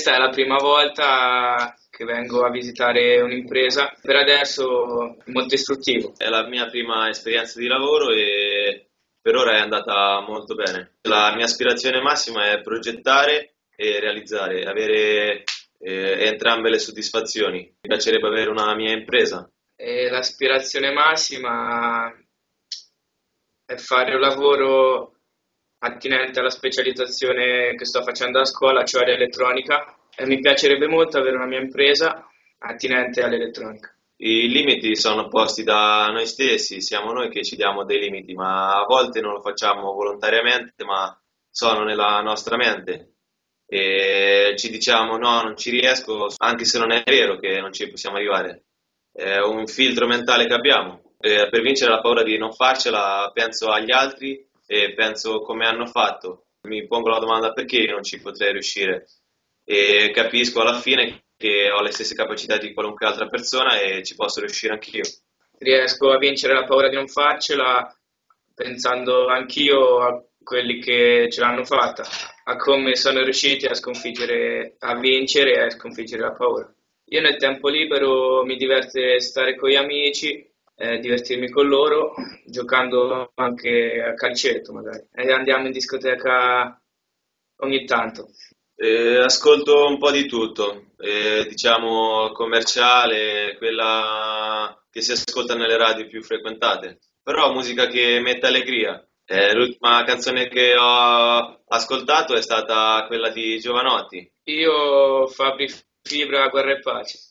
Questa è la prima volta che vengo a visitare un'impresa, per adesso è molto istruttivo. È la mia prima esperienza di lavoro e per ora è andata molto bene. La mia aspirazione massima è progettare e realizzare, avere entrambe le soddisfazioni. Mi piacerebbe avere una mia impresa. E l'aspirazione massima è fare un lavoro attinente alla specializzazione che sto facendo a scuola, cioè l'elettronica, e mi piacerebbe molto avere una mia impresa attinente all'elettronica. I limiti sono posti da noi stessi, siamo noi che ci diamo dei limiti, ma a volte non lo facciamo volontariamente, ma sono nella nostra mente e ci diciamo no, non ci riesco, anche se non è vero che non ci possiamo arrivare. È un filtro mentale che abbiamo. Per vincere la paura di non farcela penso agli altri e penso come hanno fatto. Mi pongo la domanda perché io non ci potrei riuscire e capisco alla fine che ho le stesse capacità di qualunque altra persona e ci posso riuscire anch'io. Riesco a vincere la paura di non farcela pensando anch'io a quelli che ce l'hanno fatta, a come sono riusciti a sconfiggere, a vincere e a sconfiggere la paura. Io nel tempo libero mi diverte stare con gli amici, divertirmi con loro, giocando anche a calcetto magari. E andiamo in discoteca ogni tanto. Ascolto un po' di tutto, diciamo commerciale, quella che si ascolta nelle radio più frequentate, però musica che mette allegria. L'ultima canzone che ho ascoltato è stata quella di Giovanotti. Io, Fabri Fibra, Guerra e Pace.